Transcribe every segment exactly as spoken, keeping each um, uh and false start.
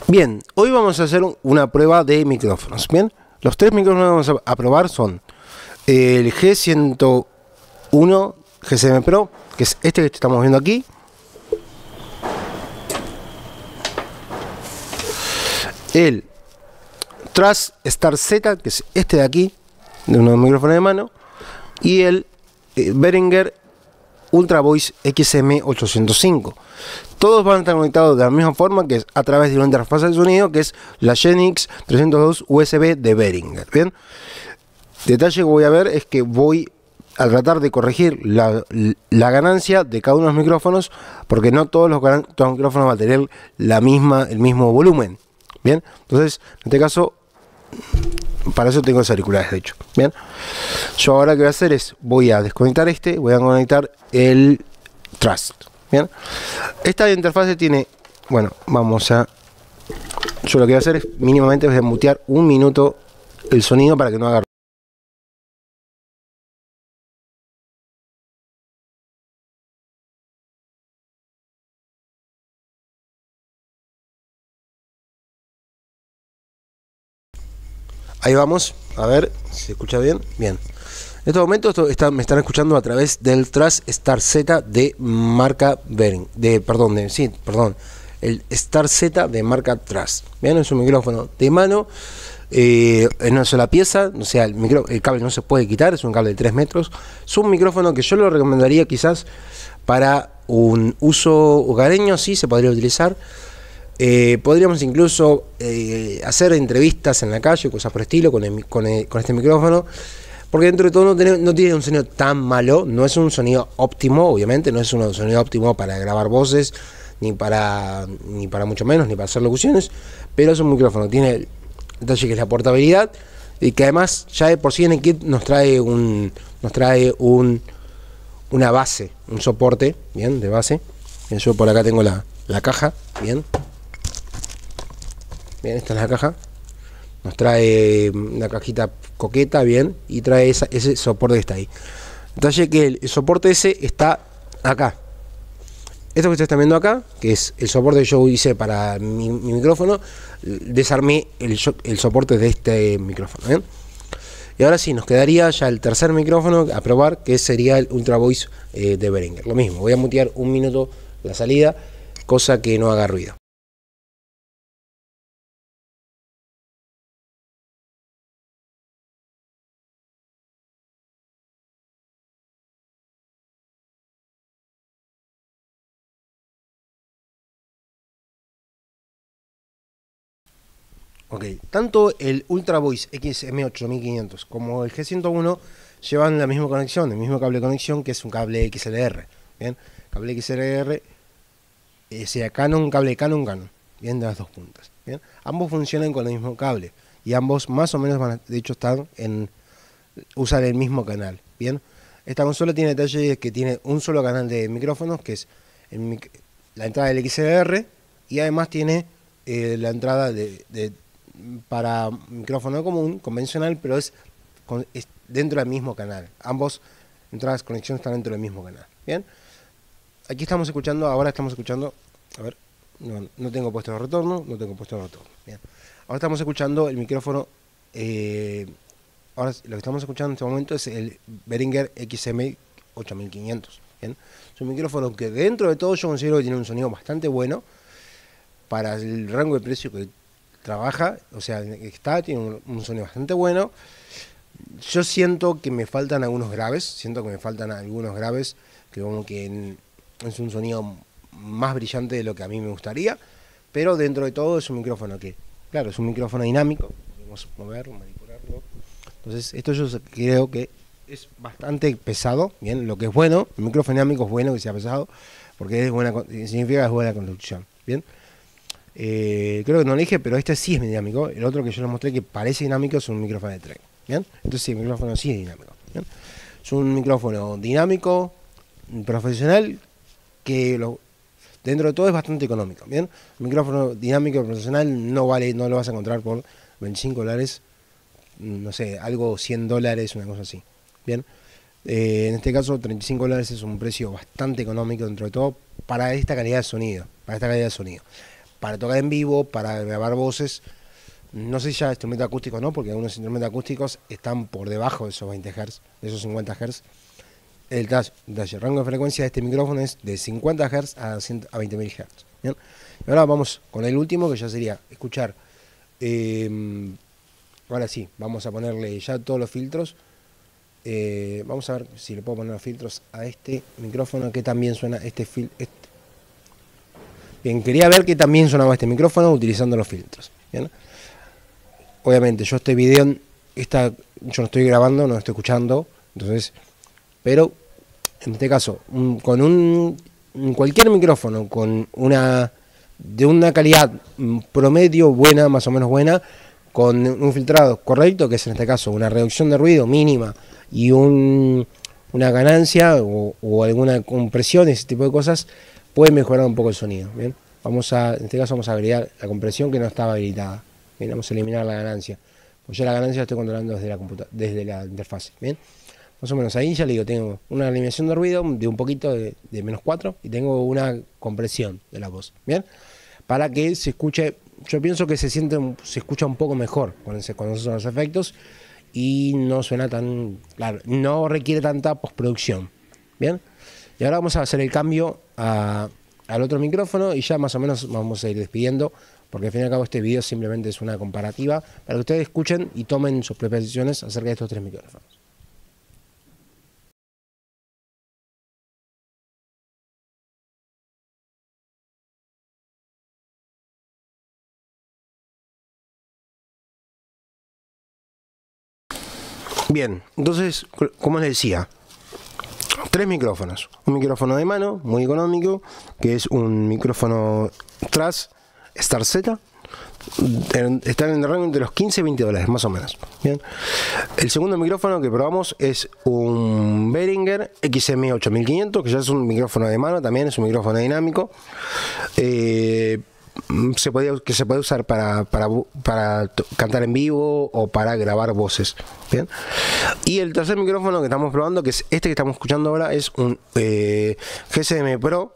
Bien, hoy vamos a hacer una prueba de micrófonos. Bien, los tres micrófonos que vamos a probar son el G ciento uno G C M Pro, que es este que estamos viendo aquí. El Trust Star Z, que es este de aquí, de unos micrófonos de mano. Y el eh, Behringer Ultra Voice X M ochocientos cinco. Todos van a estar conectados de la misma forma, que es a través de una interfaz de sonido, que es la Genix trescientos dos U S B de Behringer. Bien, detalle que voy a ver es que voy a tratar de corregir la, la ganancia de cada uno de los micrófonos, porque no todos los, todos los micrófonos van a tener la misma, el mismo volumen. Bien, entonces en este caso, para eso tengo los auriculares, de hecho. Bien, yo ahora que voy a hacer es, voy a desconectar este, voy a conectar el Trust. Bien, esta interfaz tiene, bueno, vamos a, yo lo que voy a hacer es mínimamente voy a mutear un minuto el sonido para que no haga. Ahí vamos, a ver si se escucha bien. Bien. En estos momentos esto está, me están escuchando a través del Trust Star Z de marca Behringer, de, perdón, de, sí, perdón, el Star Z de marca Trust. Bien, es un micrófono de mano, eh, en una sola pieza, o sea, el, micro, el cable no se puede quitar, es un cable de tres metros. Es un micrófono que yo lo recomendaría quizás para un uso hogareño, sí, se podría utilizar. Eh, podríamos incluso eh, hacer entrevistas en la calle, cosas por estilo, con, el, con, el, con este micrófono, porque dentro de todo no tiene, no tiene un sonido tan malo, no es un sonido óptimo, obviamente, no es un sonido óptimo para grabar voces, ni para, ni para mucho menos, ni para hacer locuciones, pero es un micrófono, tiene el detalle que es la portabilidad, y que además ya de por sí en el kit nos trae un, nos trae un, una base, un soporte, bien, de base. Bien, yo por acá tengo la, la caja, bien. Bien, esta es la caja. Nos trae una cajita coqueta, bien, y trae esa, ese soporte que está ahí. Detalle que el, el soporte ese está acá. Esto que ustedes están viendo acá, que es el soporte que yo hice para mi, mi micrófono, desarmé el, el soporte de este micrófono, ¿bien? Y ahora sí, nos quedaría ya el tercer micrófono a probar, que sería el Ultra Voice eh, de Behringer. Lo mismo, voy a mutear un minuto la salida, cosa que no haga ruido. Ok, tanto el Ultra Voice X M ocho mil quinientos como el G ciento uno llevan la misma conexión, el mismo cable de conexión, que es un cable X L R. Bien, cable X L R, eh, sea Canon, cable Canon, Canon, bien, de las dos puntas. Bien, ambos funcionan con el mismo cable y ambos más o menos van a, de hecho están en, usan el mismo canal. Bien, esta consola tiene detalle que tiene un solo canal de micrófonos, que es el, la entrada del X L R, y además tiene eh, la entrada de, de para micrófono común, convencional, pero es, con, es dentro del mismo canal. Ambos entradas de conexión están dentro del mismo canal. Bien, aquí estamos escuchando, ahora estamos escuchando, a ver, no, no tengo puesto de retorno, no tengo puesto de retorno. Bien, ahora estamos escuchando el micrófono, eh, ahora lo que estamos escuchando en este momento es el Behringer X M ocho mil quinientos. Bien, es un micrófono que dentro de todo yo considero que tiene un sonido bastante bueno para el rango de precio que trabaja, o sea, está, tiene un, un sonido bastante bueno. Yo siento que me faltan algunos graves, siento que me faltan algunos graves, que como que en, es un sonido más brillante de lo que a mí me gustaría, pero dentro de todo es un micrófono que, claro, es un micrófono dinámico, podemos moverlo, manipularlo. Entonces, esto yo creo que es bastante pesado, bien, lo que es bueno, el micrófono dinámico es bueno que sea pesado, porque es buena, significa que es buena conducción, bien. Eh, creo que no lo dije, pero este sí es dinámico. El otro que yo les mostré que parece dinámico es un micrófono de tren. ¿Bien? Entonces sí, el micrófono sí es dinámico. ¿Bien? Es un micrófono dinámico, profesional, que lo, dentro de todo es bastante económico. ¿Bien? Un micrófono dinámico profesional no vale, no lo vas a encontrar por veinticinco dólares, no sé, algo cien dólares, una cosa así. Bien. Eh, en este caso treinta y cinco dólares es un precio bastante económico dentro de todo para esta calidad de sonido. Para esta calidad de sonido. para tocar en vivo, para grabar voces. No sé si ya instrumentos acústicos no, porque algunos instrumentos acústicos están por debajo de esos veinte hertz, de esos cincuenta hertz. El, dash, dash, el rango de frecuencia de este micrófono es de cincuenta hertz a, a veinte mil hertz. ¿Bien? Y ahora vamos con el último, que ya sería escuchar. Eh, ahora sí, vamos a ponerle ya todos los filtros. Eh, vamos a ver si le puedo poner los filtros a este micrófono, que también suena este filtro. Este. Bien, quería ver que también sonaba este micrófono utilizando los filtros. ¿Bien? Obviamente, yo este video, esta, yo no estoy grabando, no estoy escuchando, entonces, pero en este caso, un, con un cualquier micrófono con una de una calidad promedio buena, más o menos buena, con un filtrado correcto, que es en este caso una reducción de ruido mínima y un, una ganancia o, o alguna compresión, ese tipo de cosas, puede mejorar un poco el sonido. Bien, vamos a, en este caso vamos a agregar la compresión que no estaba habilitada. Bien, vamos a eliminar la ganancia, pues ya la ganancia la estoy controlando desde la computadora, desde la interfaz. Bien, más o menos ahí ya le digo, tengo una eliminación de ruido de un poquito de, de menos cuatro y tengo una compresión de la voz. Bien, para que se escuche, yo pienso que se siente, se escucha un poco mejor con, ese, con esos son los efectos y no suena tan, claro, no requiere tanta postproducción. Bien, y ahora vamos a hacer el cambio a, al otro micrófono y ya más o menos vamos a ir despidiendo, porque al fin y al cabo este video simplemente es una comparativa para que ustedes escuchen y tomen sus propias decisiones acerca de estos tres micrófonos. Bien, entonces, como les decía, tres micrófonos. Un micrófono de mano, muy económico, que es un micrófono Tras Star Z. Están en el rango entre los quince y veinte dólares, más o menos. Bien. El segundo micrófono que probamos es un Behringer X M ocho mil quinientos, que ya es un micrófono de mano, también es un micrófono dinámico. Eh, se podía, que se puede usar para, para, para cantar en vivo o para grabar voces. Bien. Y el tercer micrófono que estamos probando, que es este que estamos escuchando ahora, es un eh, G C M Pro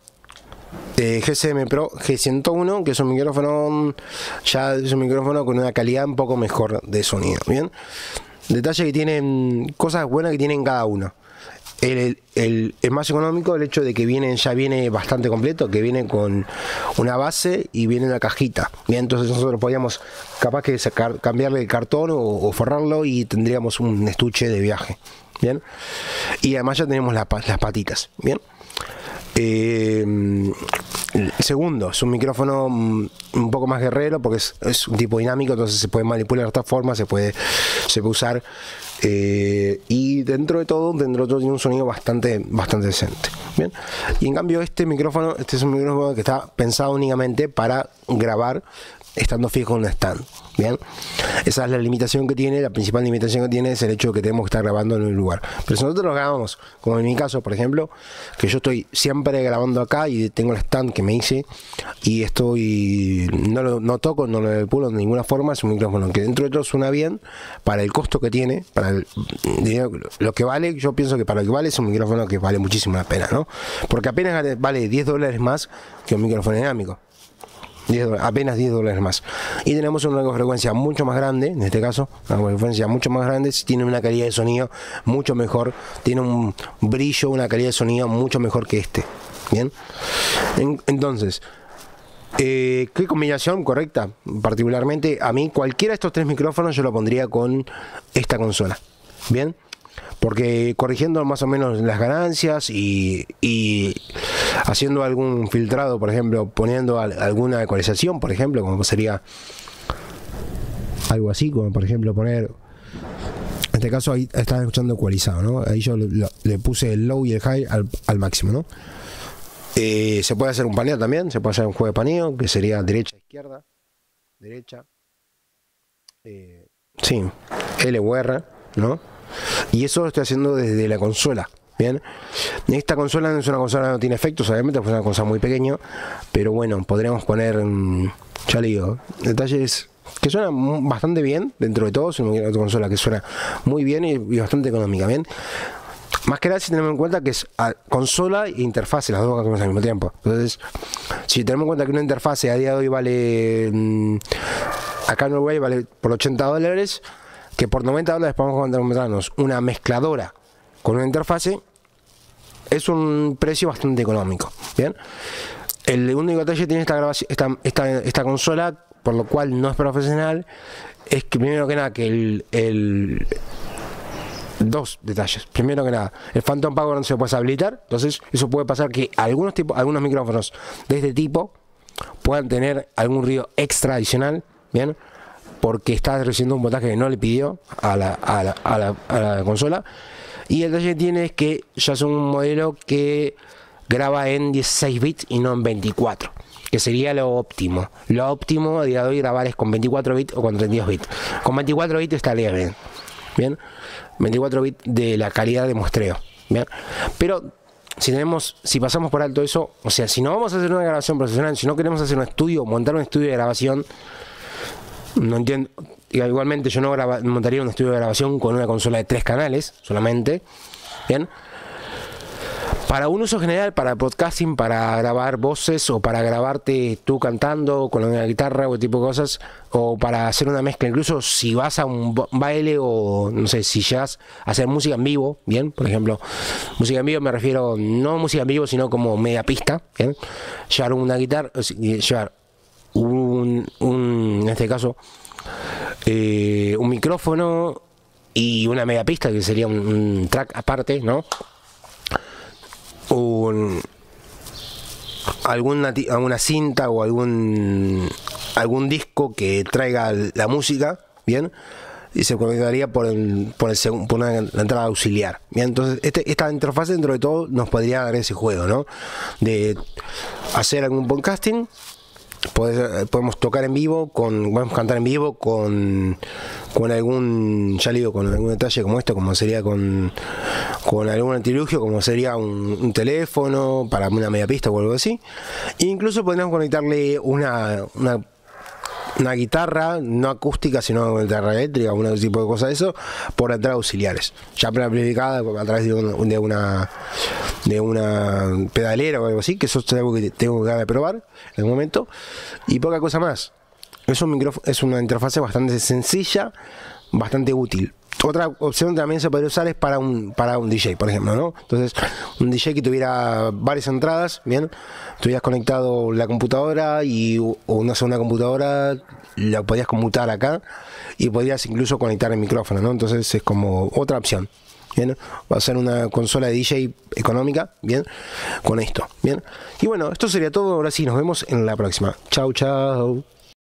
eh, G C M Pro G ciento uno, que es un micrófono, ya es un micrófono con una calidad un poco mejor de sonido. Bien, detalle que tienen, cosas buenas que tienen cada uno. El, el, el más económico, el hecho de que viene, ya viene bastante completo, que viene con una base y viene una cajita. Bien, entonces nosotros podíamos capaz que sacar, cambiarle el cartón o, o forrarlo y tendríamos un estuche de viaje. Bien, y además ya tenemos la, las patitas. Bien. Eh, el segundo es un micrófono un poco más guerrero porque es, es un tipo dinámico, entonces se puede manipular de esta forma, se puede, se puede usar eh, y dentro de todo, dentro de todo tiene un sonido bastante, bastante decente. Bien, y en cambio este micrófono, este es un micrófono que está pensado únicamente para grabar estando fijo en un stand. Bien, esa es la limitación que tiene, la principal limitación que tiene es el hecho de que tenemos que estar grabando en un lugar. Pero si nosotros lo grabamos, como en mi caso, por ejemplo, que yo estoy siempre grabando acá y tengo el stand que me hice y estoy, no lo no toco, no lo manipulo de ninguna forma, es un micrófono que dentro de todo suena bien para el costo que tiene, para el dinero, lo que vale. Yo pienso que para lo que vale es un micrófono que vale muchísimo la pena, ¿no? Porque apenas vale diez dólares más que un micrófono dinámico. diez dólares, apenas diez dólares más. Y tenemos un rango de frecuencia mucho más grande, en este caso, una rango de frecuencia mucho más grande, tiene una calidad de sonido mucho mejor, tiene un brillo, una calidad de sonido mucho mejor que este. Bien, en, entonces, eh, ¿qué combinación correcta? Particularmente, a mí, cualquiera de estos tres micrófonos yo lo pondría con esta consola. Bien, porque corrigiendo más o menos las ganancias y, y haciendo algún filtrado, por ejemplo, poniendo al, alguna ecualización, por ejemplo, como sería algo así, como por ejemplo poner, en este caso ahí están escuchando ecualizado, ¿no? Ahí yo le, le puse el low y el high al, al máximo, ¿no? Eh, se puede hacer un paneo también, se puede hacer un juego de paneo, que sería derecha, izquierda, derecha, eh, sí, L o R, ¿no? Y eso lo estoy haciendo desde la consola. Bien, esta consola no es una consola que no tiene efectos, obviamente, es una consola muy pequeña, pero bueno, podríamos poner, ya le digo, detalles que suenan bastante bien dentro de todo. Es una consola que suena muy bien y, y bastante económica. Bien, Más que nada si tenemos en cuenta que es a, consola e interfase, las dos cosas al mismo tiempo. Entonces, si tenemos en cuenta que una interfase a día de hoy vale, mmm, acá en Uruguay vale por ochenta dólares, que por noventa dólares podemos encontrarnos una mezcladora con una interfase, es un precio bastante económico. Bien, el único detalle que tiene esta, grabación, esta, esta, esta consola, por lo cual no es profesional, es que primero que nada que el, el dos detalles. Primero que nada, el Phantom Power no se puede habilitar, entonces eso puede pasar que algunos tipos, algunos micrófonos de este tipo puedan tener algún ruido extra adicional, bien, porque está recibiendo un voltaje que no le pidió a la, a la, a la, a la consola. Y el detalle que tiene es que ya es un modelo que graba en dieciséis bits y no en veinticuatro, que sería lo óptimo. Lo óptimo a día de hoy grabar es con veinticuatro bits o con treinta y dos bits. Con veinticuatro bits estaría bien. Bien, veinticuatro bits de la calidad de muestreo. Bien, pero si tenemos, si pasamos por alto eso, o sea, si no vamos a hacer una grabación profesional, si no queremos hacer un estudio, montar un estudio de grabación, no entiendo. Igualmente yo no graba, montaría un estudio de grabación con una consola de tres canales solamente. Bien, para un uso general, para podcasting, para grabar voces o para grabarte tú cantando con una guitarra o tipo de cosas, o para hacer una mezcla, incluso si vas a un baile o no sé, si llegas a hacer música en vivo, bien, por ejemplo, música en vivo me refiero no música en vivo, sino como media pista, bien, llevar una guitarra, llevar un, un en este caso eh, un micrófono y una media pista que sería un, un track aparte, ¿no? Un, alguna, alguna cinta o algún algún disco que traiga la música, bien, y se conectaría por el, por el por una la entrada auxiliar, bien. Entonces este, esta interfaz dentro de todo nos podría dar ese juego, ¿no? De hacer algún podcasting. Podemos tocar en vivo, con, podemos cantar en vivo con, con algún, ya le digo, con algún detalle como esto, como sería con, con algún artilugio, como sería un, un teléfono para una media pista o algo así. E incluso podríamos conectarle una, una, una guitarra, no acústica, sino una guitarra eléctrica, un tipo de cosas de eso, por entradas auxiliares, ya preamplificada a través de, un, de una de una pedalera o algo así, que eso es algo que tengo que probar en el momento, y poca cosa más. Es un micrófono, es una interfase bastante sencilla, bastante útil. Otra opción también se podría usar es para un para un D J, por ejemplo, ¿no? Entonces, un D J que tuviera varias entradas, bien, tuvieras conectado la computadora y o una segunda computadora, la podías conmutar acá y podías incluso conectar el micrófono, ¿no? Entonces es como otra opción. Bien, va a ser una consola de D J económica, bien, con esto, bien. Y bueno, esto sería todo. Ahora sí, nos vemos en la próxima. Chau, chau.